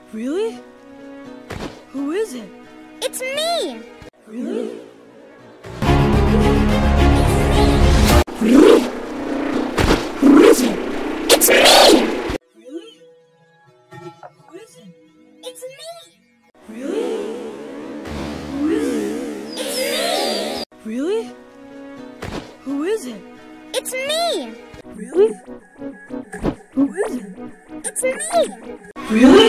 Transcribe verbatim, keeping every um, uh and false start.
Really? Who is it? It's me! Really? Who is it? It's me! Really? Who is it? It's me! Really? Who is it? It's me! Really? Who is it? It's me! Really? Who is it? It's me! Really?